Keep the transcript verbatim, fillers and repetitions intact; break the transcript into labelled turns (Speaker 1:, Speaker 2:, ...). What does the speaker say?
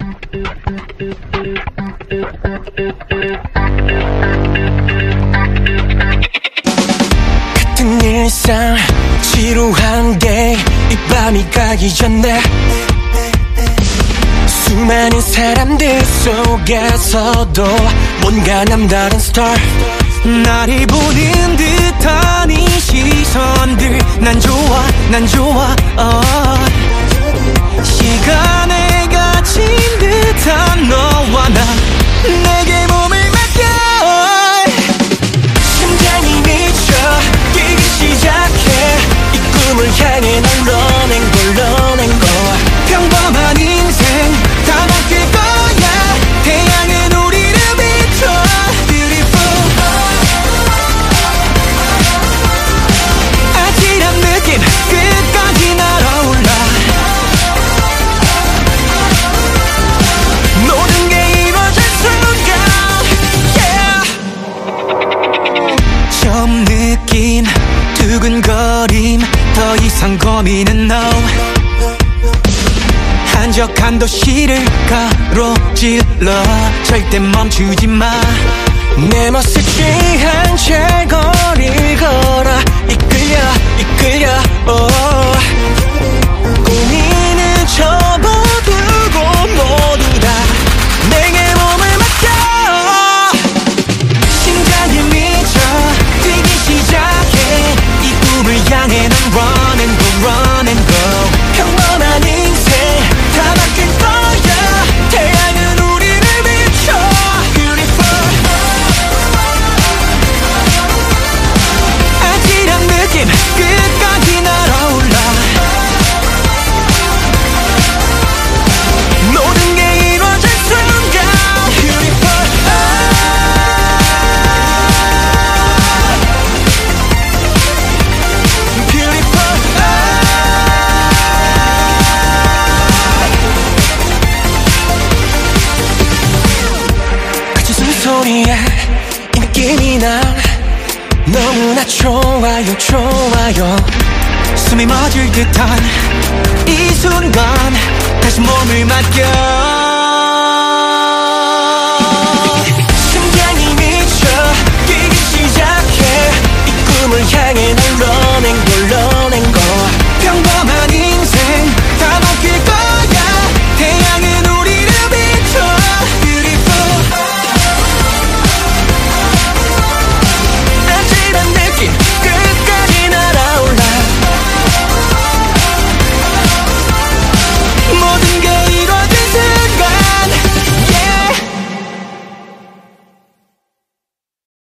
Speaker 1: 같은 일상 지루한 게 이 밤이 가기 전에 수많은 사람들 속에서도 뭔가 남다른 스타
Speaker 2: 나를 보는 듯한 이 시선들 난 좋아 난 좋아 oh. 시간에 갇힌 듯한 너와 나 내게 몸을 맡겨
Speaker 1: 심장이 미쳐 뛰기 시작해 이 꿈을 향해 난 run and go run and go
Speaker 2: 평범한 인생 다 바뀔 거야 태양은 우리를 비춰 Beautiful 아찔한 느낌 끝까지 날아올라
Speaker 1: 모든 게 이루어질 순간 yeah.
Speaker 2: 처음 느낀 두근거림 더 이상 고민은 no 한적한 도시를 가로질러 절대 멈추지 마
Speaker 1: 내 멋에 취한 채 거리를 걸어 이끌려 이끌려 oh. 고민은 접어두고 모두 다 내게 몸을 맡겨
Speaker 2: 심장이 미쳐 뛰기 시작해 이 꿈을 향해 난 run and go run and go
Speaker 1: 평범한 인생 다 바뀔 거야 태양은 우리를 비춰 Beautiful
Speaker 2: 아찔한 느낌 끝까지 날아올라
Speaker 1: 모든 게 이루어질 순간 Beautiful Beautiful 그 숨소리에 이 느낌이 나 너무나 좋아요 좋아요
Speaker 2: 숨이 멎을 듯한 이 순간 다시 몸을 맡겨
Speaker 1: 심장이 미쳐 뛰기 시작해 이 꿈을 향해 난 run and go run